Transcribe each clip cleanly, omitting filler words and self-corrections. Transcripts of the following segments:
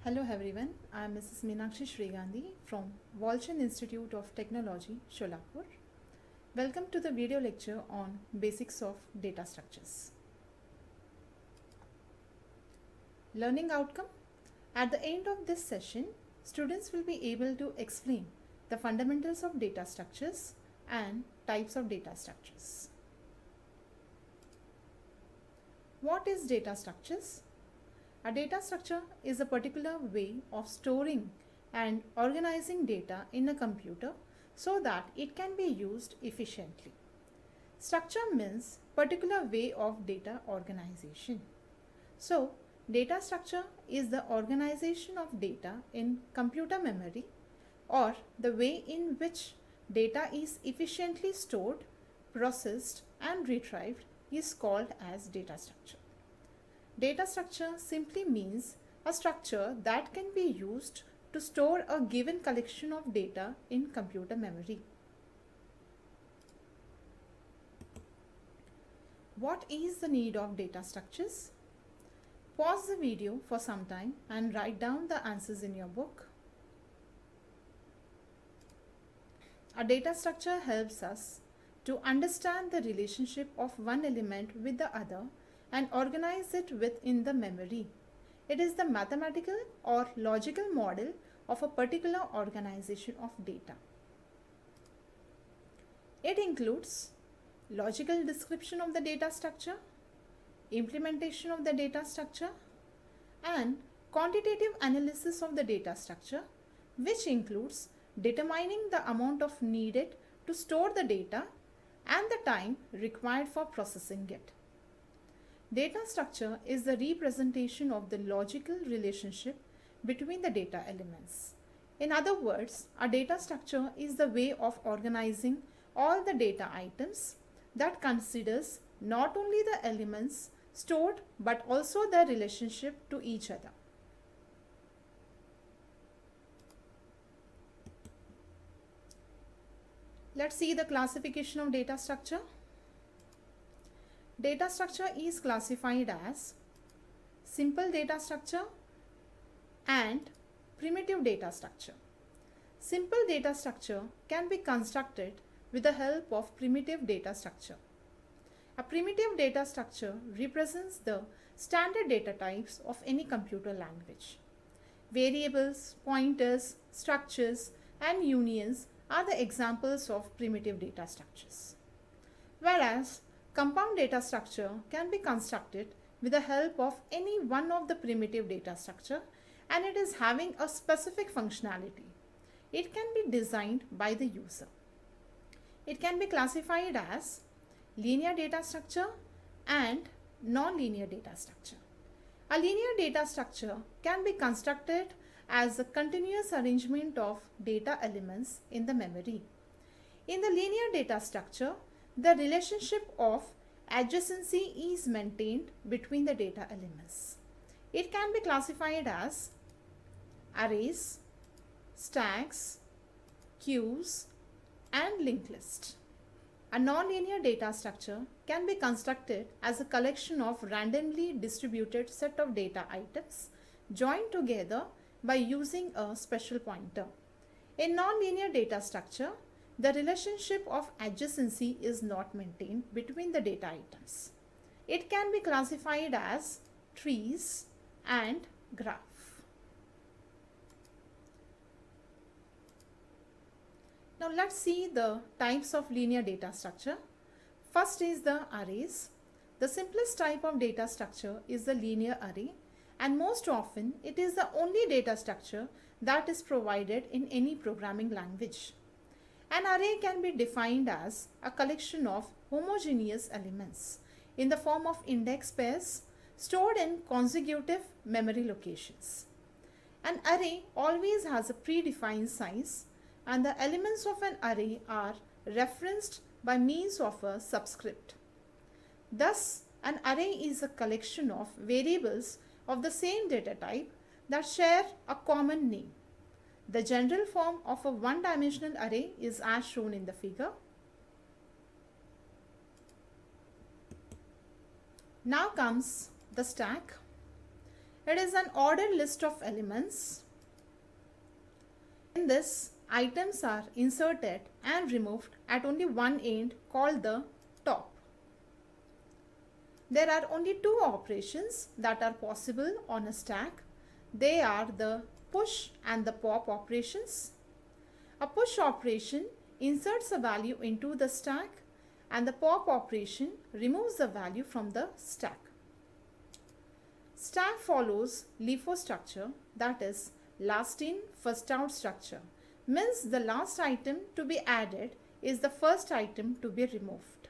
Hello everyone, I am Mrs. Meenakshi Shrigandhi from Walchand Institute of Technology, Solapur. Welcome to the video lecture on Basics of Data Structures. Learning outcome. At the end of this session, students will be able to explain the fundamentals of data structures and types of data structures. What is data structures? A data structure is a particular way of storing and organizing data in a computer so that it can be used efficiently. Structure means particular way of data organization. So, data structure is the organization of data in computer memory, or the way in which data is efficiently stored, processed and retrieved is called as data structure. Data structure simply means a structure that can be used to store a given collection of data in computer memory. What is the need of data structures? Pause the video for some time and write down the answers in your book. A data structure helps us to understand the relationship of one element with the other and organize it within the memory. It is the mathematical or logical model of a particular organization of data. It includes logical description of the data structure, implementation of the data structure, and quantitative analysis of the data structure, which includes determining the amount of needed to store the data and the time required for processing it. Data structure is the representation of the logical relationship between the data elements. In other words, a data structure is the way of organizing all the data items that considers not only the elements stored but also their relationship to each other. Let's see the classification of data structure. Data structure is classified as simple data structure and primitive data structure. Simple data structure can be constructed with the help of primitive data structure. A primitive data structure represents the standard data types of any computer language. Variables, pointers, structures, and unions are the examples of primitive data structures. Whereas compound data structure can be constructed with the help of any one of the primitive data structure, and it is having a specific functionality. It can be designed by the user. It can be classified as linear data structure and non-linear data structure. A linear data structure can be constructed as a continuous arrangement of data elements in the memory. In the linear data structure, the relationship of adjacency is maintained between the data elements. It can be classified as arrays, stacks, queues, and linked list. A nonlinear data structure can be constructed as a collection of randomly distributed set of data items joined together by using a special pointer. In nonlinear data structure, the relationship of adjacency is not maintained between the data items. It can be classified as trees and graph. Now let's see the types of linear data structure. First is the arrays. The simplest type of data structure is the linear array, and most often it is the only data structure that is provided in any programming language. An array can be defined as a collection of homogeneous elements in the form of index pairs stored in consecutive memory locations. An array always has a predefined size, and the elements of an array are referenced by means of a subscript. Thus, an array is a collection of variables of the same data type that share a common name. The general form of a one-dimensional array is as shown in the figure. Now comes the stack. It is an ordered list of elements. In this, items are inserted and removed at only one end called the top. There are only two operations that are possible on a stack. They are the push and the pop operations. A push operation inserts a value into the stack and the pop operation removes the value from the stack. Stack follows LIFO structure, that is last in first out structure. Means the last item to be added is the first item to be removed.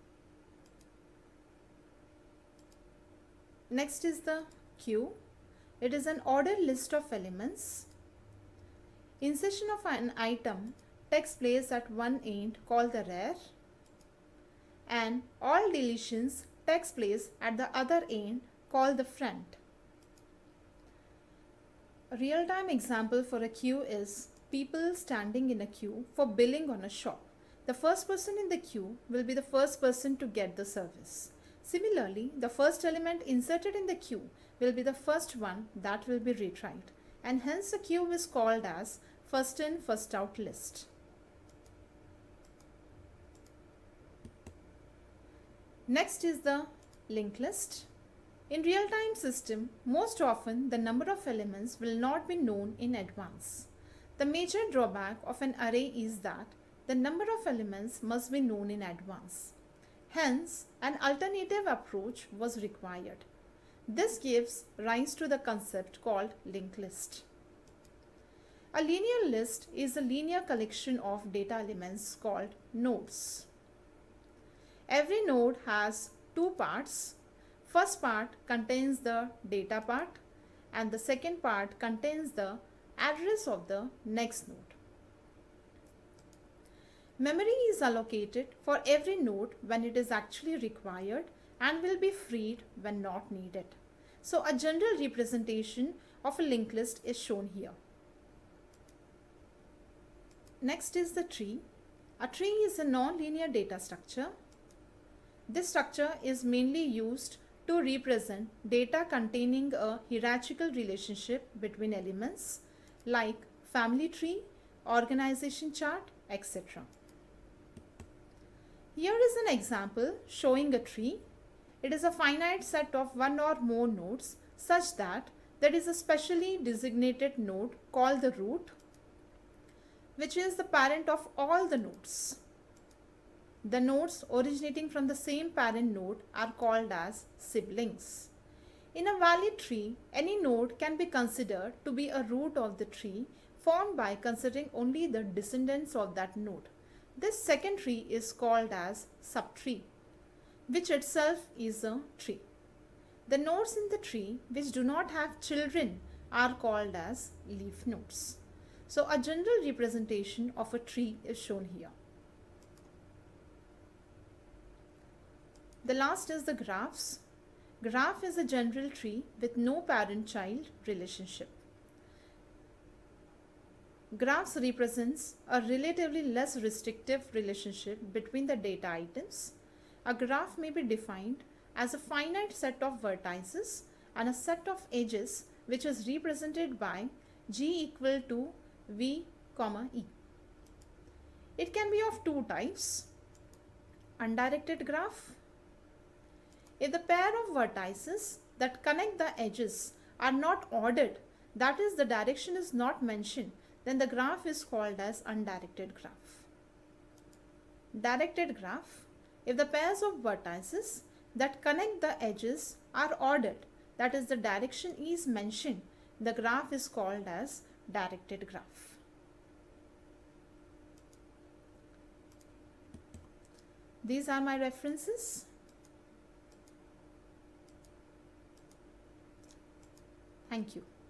Next is the queue. It is an ordered list of elements. Insertion of an item takes place at one end called the rear, and all deletions takes place at the other end called the front. A real-time example for a queue is people standing in a queue for billing on a shop. The first person in the queue will be the first person to get the service. Similarly, the first element inserted in the queue will be the first one that will be retried, and hence the queue is called as first in first out list. Next is the linked list. In real-time system, most often the number of elements will not be known in advance. The major drawback of an array is that the number of elements must be known in advance. Hence, an alternative approach was required. This gives rise to the concept called linked list. A linear list is a linear collection of data elements called nodes. Every node has two parts. First part contains the data part and the second part contains the address of the next node. Memory is allocated for every node when it is actually required and will be freed when not needed. So a general representation of a linked list is shown here. Next is the tree. A tree is a non-linear data structure. This structure is mainly used to represent data containing a hierarchical relationship between elements like family tree, organization chart, etc. Here is an example showing a tree. It is a finite set of one or more nodes such that there is a specially designated node called the root, which is the parent of all the nodes. The nodes originating from the same parent node are called as siblings. In a valid tree, any node can be considered to be a root of the tree formed by considering only the descendants of that node. This second tree is called as subtree, which itself is a tree. The nodes in the tree which do not have children are called as leaf nodes. So a general representation of a tree is shown here. The last is the graphs. Graph is a general tree with no parent-child relationship. Graphs represents a relatively less restrictive relationship between the data items. A graph may be defined as a finite set of vertices and a set of edges which is represented by G equal to V, E. It can be of two types. Undirected graph. If the pair of vertices that connect the edges are not ordered, that is, the direction is not mentioned, then the graph is called as undirected graph. Directed graph. If the pairs of vertices that connect the edges are ordered, that is, the direction is mentioned, the graph is called as directed graph. These are my references. Thank you.